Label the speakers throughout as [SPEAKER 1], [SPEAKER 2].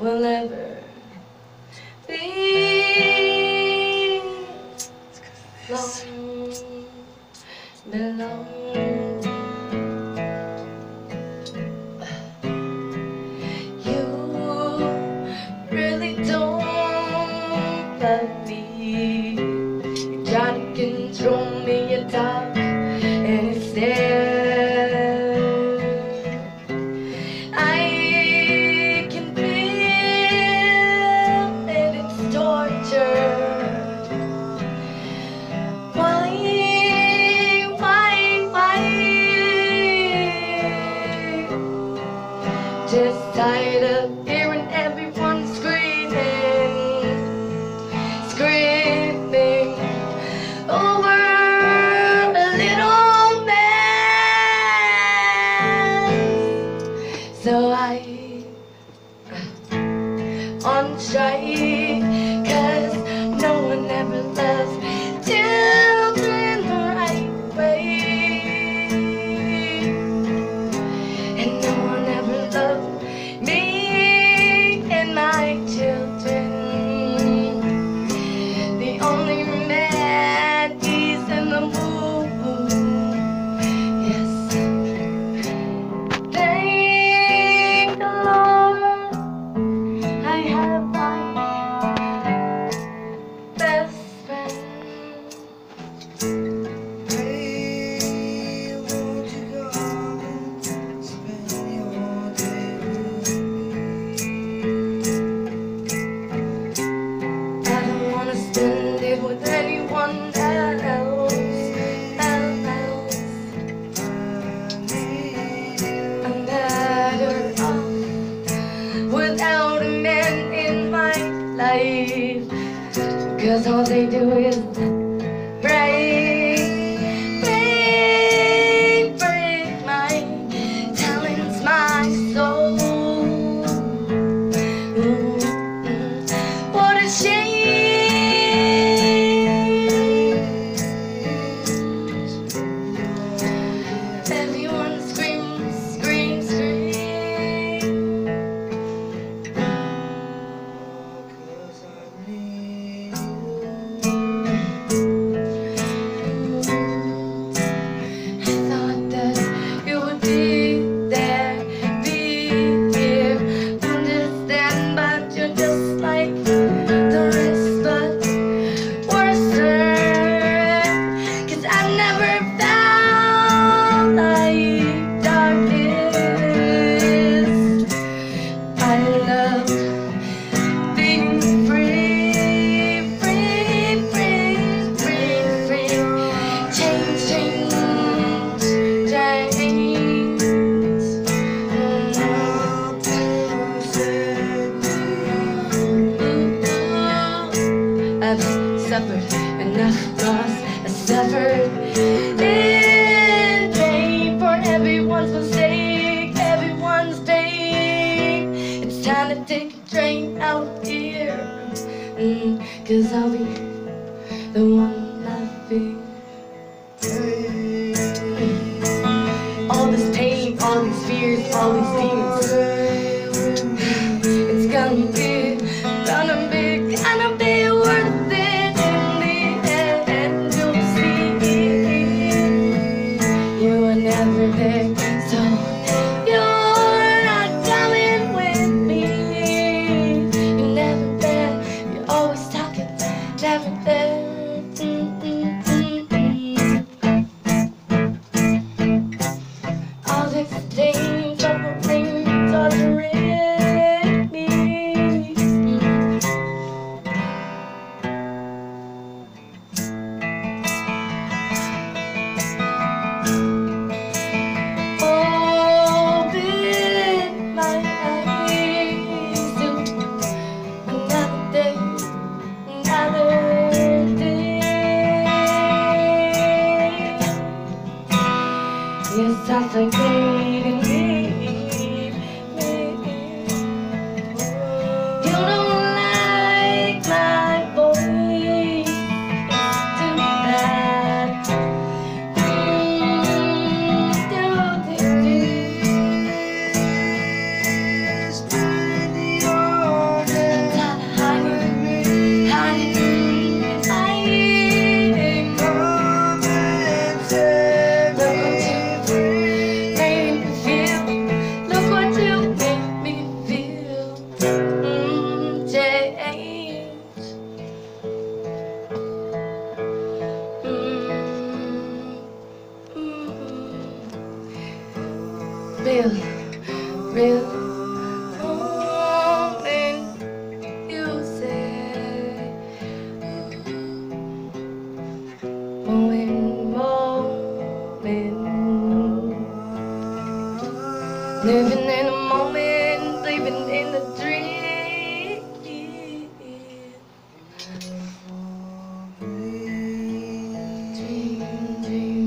[SPEAKER 1] will never be long belong. You really don't love me. You try to control me, you talk, and it's there. I can feel it, it's torture. Why? Just tired of hearing everyone screaming over a little mess. So I on strike, 'cause no one ever loves children the right way, and no one ever loved me and my children. The only man is in the moon. Yes, thank the Lord I have my best friend.
[SPEAKER 2] Hey, won't you come and spend your day with
[SPEAKER 1] I don't wanna spend it with anyone else. I'm better off without a man in my life, 'cause all they do is break my talents, my soul. What a shame. Everyone screams, screams, screams.
[SPEAKER 2] 'cause I need
[SPEAKER 1] I thought that you would be there, be here, understand, but you're just like the rest, but worse. 'Cause I never found like darkness. I love being free, free, free, free, free. Change, change, change. I've suffered enough loss. I suffered in pain for everyone's mistake, everyone's pain. It's time to take a train out here, 'cause I'll be the one laughing. All this pain, all these fears, all these demons. It's gonna be worth it in the end. You'll see, you were never there, so you're not coming with me. You're never there, you're always talking, never there. real, real moment. You say, moment. Living in a moment, living in a dream. Dream.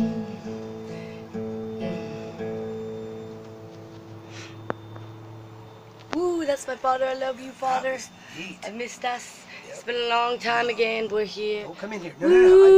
[SPEAKER 1] Woo, that's my father. I love you, father.
[SPEAKER 3] Neat.
[SPEAKER 1] I missed us. It's been a long time again. We're here.
[SPEAKER 3] Oh, come in here. No, no, no.